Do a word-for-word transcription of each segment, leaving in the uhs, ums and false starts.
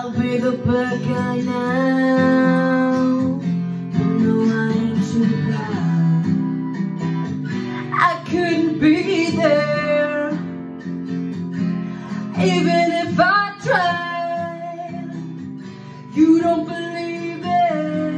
I'll be the bad guy now, but no, I ain't too proud. I couldn't be there, even if I tried. You don't believe it,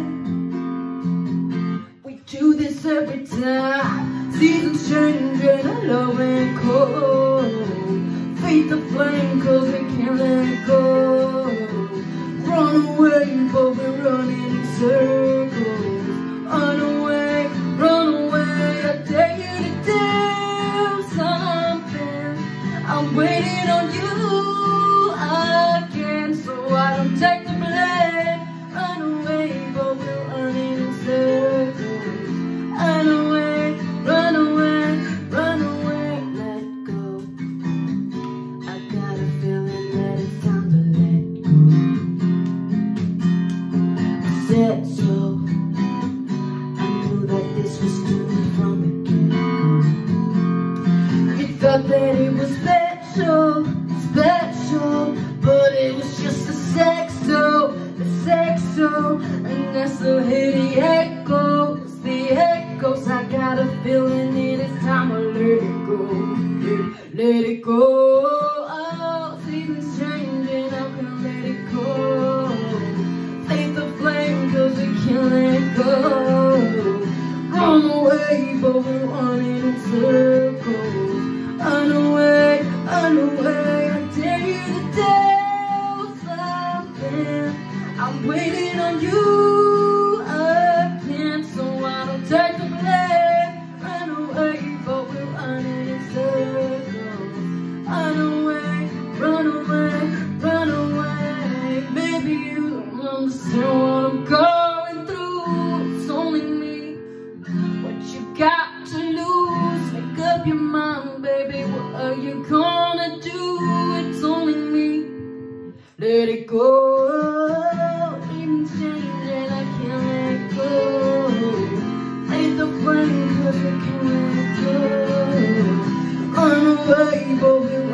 we do this every time. Seasons change and our love ain't cold. Feed the flame cause we can't let go. Run away but we're running in circles. Run away, run away, I dare you to do something. I'm waiting on you again, so I don't take the blame. Run away but we're running in circles. Run away, run away, run away, let go. I got a feeling that it's time to let go. I said so, I knew that this was doomed from the get-go. You thought that it was special, special, but it was just a sexto, the sexto, and that's the hidden echoes, the echoes. I got a feeling that it's time to let it go, let, let it go. Oh, seasons changing, how can I let it go? Faith the flame, cause we can't let it go. Run away, but we're running in circles. Run away, run away, I dare you to do something. I'm waiting on you again, so I don't take the blame. Run away, but we're running in circles. Run away, run away, run away. Maybe you don't understand what I'm going through. It's only me, what you got to lose. Make up your mind, baby, what are you gonna do? It's only me, let it go. Even change and I can't let go. Faith the flame cause we can't let go. Run away, but we